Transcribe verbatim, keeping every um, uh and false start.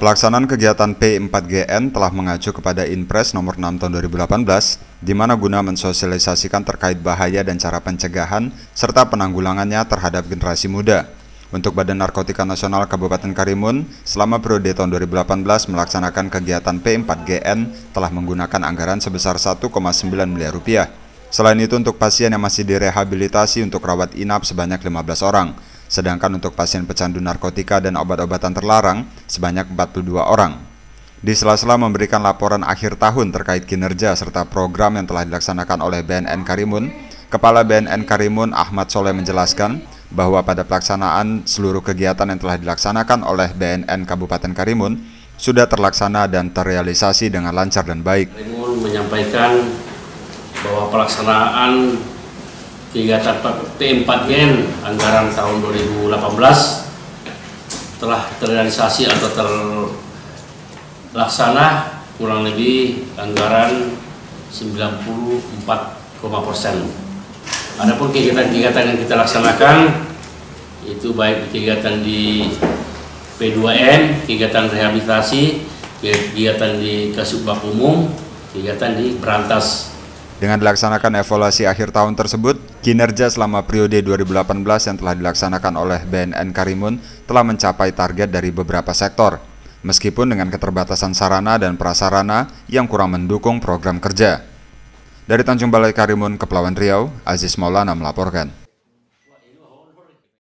Pelaksanaan kegiatan P empat G N telah mengacu kepada Inpres nomor enam tahun dua ribu delapan belas, di mana guna mensosialisasikan terkait bahaya dan cara pencegahan serta penanggulangannya terhadap generasi muda. Untuk Badan Narkotika Nasional Kabupaten Karimun, selama periode tahun dua ribu delapan belas melaksanakan kegiatan P empat G N telah menggunakan anggaran sebesar satu koma sembilan miliar rupiah. Selain itu, untuk pasien yang masih direhabilitasi untuk rawat inap sebanyak lima belas orang. Sedangkan untuk pasien pecandu narkotika dan obat-obatan terlarang sebanyak empat puluh dua orang. Di sela-sela memberikan laporan akhir tahun terkait kinerja serta program yang telah dilaksanakan oleh B N N Karimun, Kepala B N N Karimun Ahmad Soleh menjelaskan bahwa pada pelaksanaan seluruh kegiatan yang telah dilaksanakan oleh B N N Kabupaten Karimun sudah terlaksana dan terrealisasi dengan lancar dan baik. Karimun menyampaikan bahwa pelaksanaan kegiatan P empat G N anggaran tahun dua ribu delapan belas telah terrealisasi atau terlaksana kurang lebih anggaran sembilan puluh empat persen. Adapun kegiatan-kegiatan yang kita laksanakan itu baik kegiatan di P dua M, kegiatan rehabilitasi, kegiatan di Kasubag Umum, kegiatan di Berantas. Dengan dilaksanakan evaluasi akhir tahun tersebut, kinerja selama periode dua ribu delapan belas yang telah dilaksanakan oleh B N N Karimun telah mencapai target dari beberapa sektor, meskipun dengan keterbatasan sarana dan prasarana yang kurang mendukung program kerja. Dari Tanjung Balai Karimun, Kepulauan Riau, Aziz Maulana melaporkan.